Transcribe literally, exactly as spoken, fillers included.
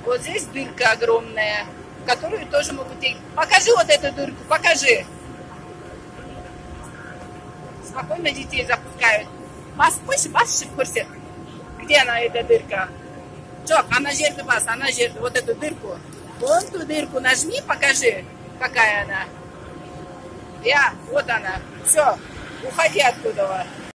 Вот здесь дырка огромная, в которую тоже могут идти. Покажи вот эту дырку, покажи. Спокойно детей запускают. Бас, пусть, бас, курсе. Где она, эта дырка? Чок, она жердет вас, она жердет вот эту дырку. Вон ту дырку нажми, покажи, какая она. Я, вот она. Все, уходи оттуда.